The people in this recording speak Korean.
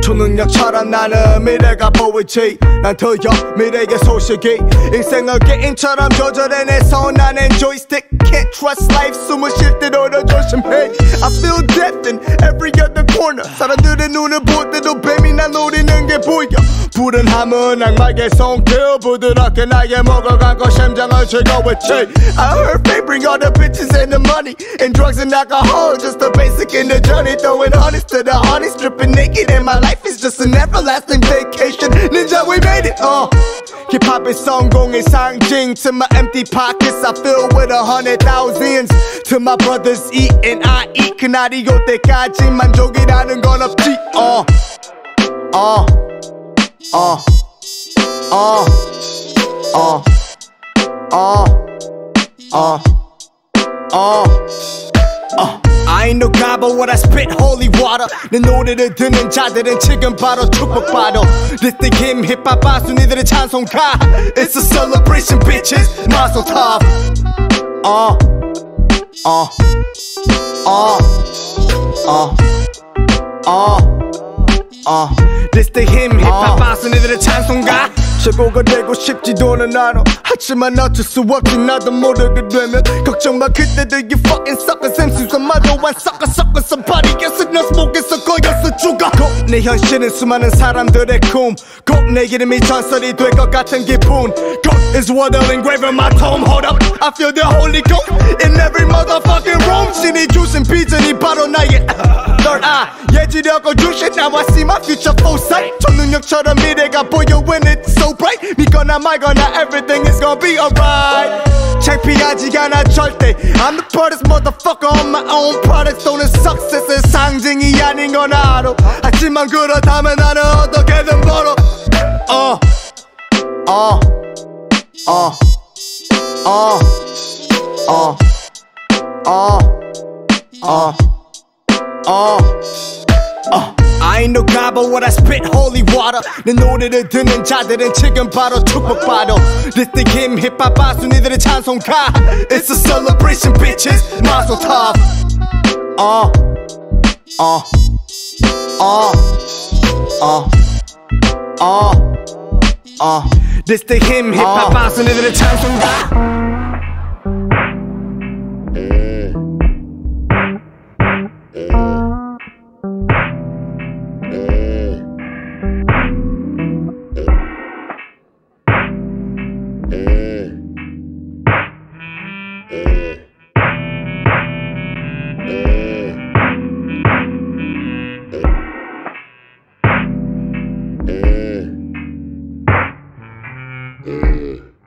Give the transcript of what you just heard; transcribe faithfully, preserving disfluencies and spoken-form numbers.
초능력처럼 나는 미래가 보이지. 난 들려 미래의 소식이 인생을 게임처럼 조절해내서 나는 조이스틱. Can't trust life 숨을 쉴 때로도 조심해. I feel death in every other corner. 사람들의 눈을 볼 때도 뱀이 난 노리는 게 보여. 불안함은 악마의 손길 부드럽게 나의 목을 감고 심장을 즐거웠지. I heard they bring all the bitches and the money and drugs and alcohol, just the basic in the journey. Throwing honest to the honey, stripping naked, and my life is just an everlasting vacation. Ninja, we made it. Uh, 힙합의 성공의 상징. To my empty pockets, I fill with a hundred thousands. To my brothers eat and I eat. 그날이 올 때까지 만족이라는 건 없지. Uh, uh, uh, uh, uh, uh, uh, uh, uh. I ain't no god but when I spit holy water. 내 노래를 듣는 자들은 지금 바로 축복받아. This the him 힙합 바순이들의 찬송가. It's a celebration bitches. Mazel tov. Uh, uh, uh, uh, uh, uh. This the him 힙합 바순이들의 찬송가. 최고가 되고 싶지도는 않아. 하지만 어쩔 수 없지. 나도 모르게 되면 걱정 마. 그때도 you fucking suckers. 엠씨마저 안 섞어 섞어 somebody else 너 속에서 거여서 죽어. 꼭 내 현실은 수많은 사람들의 꿈. 꼭 내 이름이 전설이 될 것 같은 기분. God is what I'll engrave in my tomb. Hold up, I feel the Holy Ghost in every motherfucking room. 신이 주신 비전이 바로 나의 third eye. 예지력을 주신 now I see my future foresight. 초능력처럼 미래가 보여 when it's so bright. 믿거나 말거나 everything is gonna be alright. 창피하지 않아 절대. I'm the baddest motherfucker on my own product. 또는 success의 상징이 아닌 건 알아. 하지만 그렇다면 나는 어떻게든 벌어. Uh, uh, uh, uh, uh, uh, uh, uh, uh. I ain't no god but when I spit holy water. 내 노래를 듣는 자들은 지금 바로 축복받아. This the him 힙합 바순이들의 찬송가. It's a celebration bitches. Mazel tov. Uh, uh, uh, uh, uh, uh. This the him 힙합 바순이들의 찬송가. Uh.